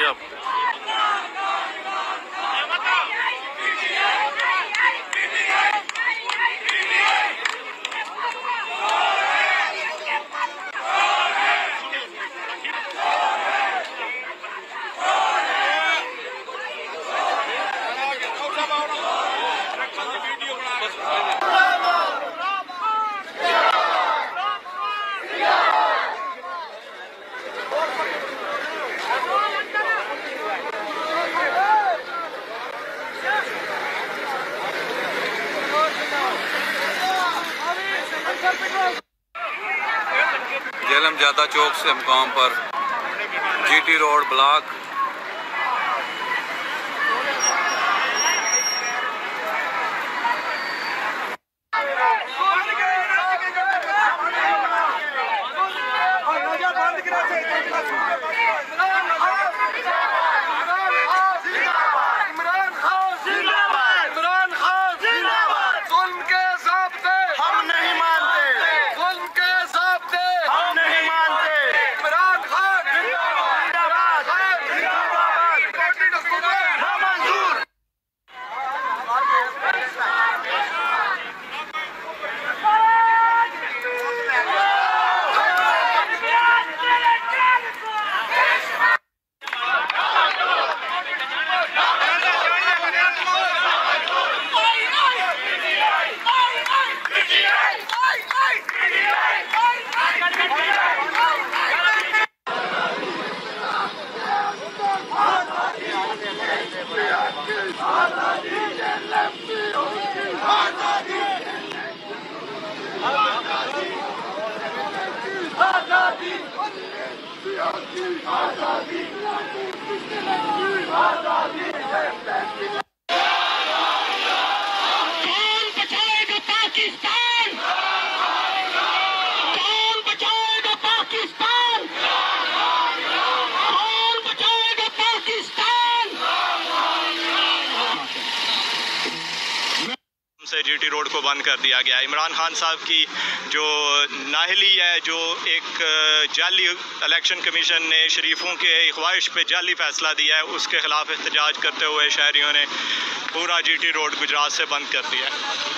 गजब। जेलम ज्यादा चौक से मुकाम पर जीटी रोड ब्लॉक से जीटी रोड को बंद कर दिया गया। इमरान खान साहब की जो नाहली है, जो एक जाली इलेक्शन कमीशन ने शरीफों के ख्वाहिश पे जाली फैसला दिया है, उसके खिलाफ एहतजाज करते हुए शहरियों ने पूरा जीटी रोड गुजरात से बंद कर दिया है।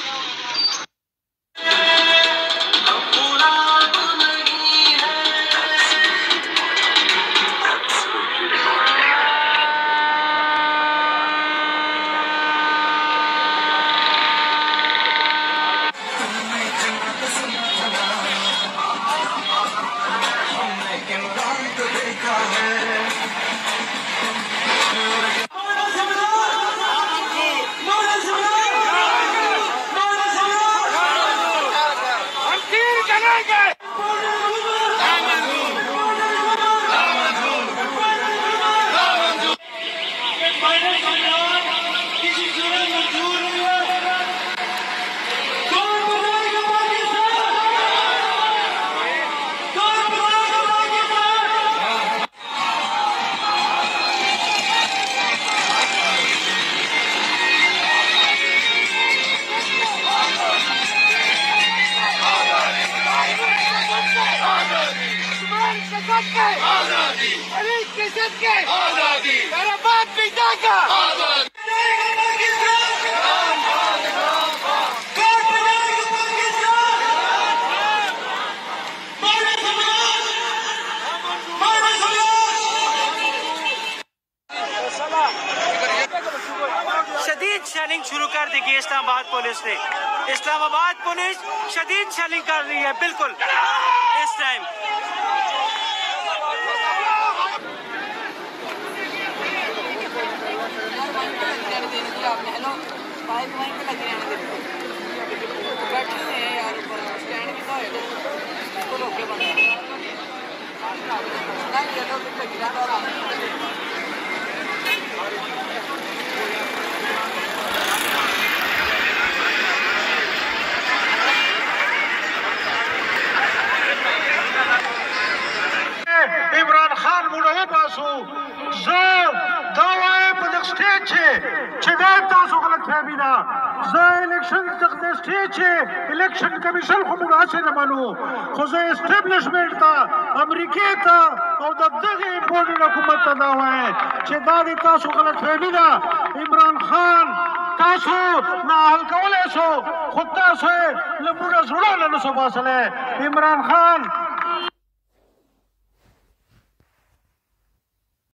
शदीद शेलिंग शुरू कर दी गई इस्लामाबाद पुलिस ने। इस्लामाबाद पुलिस शदीद शेलिंग कर रही है बिल्कुल इस टाइम। इमरान खान मुड़े पासू जो दवाए पर स्टेज है چې دا تاسو غلط فهمي ده زه الیکشن د سټیج الیکشن کمیشن خو موږ هسې نه منو خو زه اسټبلیشمنټ ته امریکې ته او د دغې امپورټډ حکومت ته دا وایم چې دا د تاسو غلط فهمي ده عمران خان تاسو نااهل کولی شو خو تاسو یې له موږ زړونه نه شو باسلی عمران خان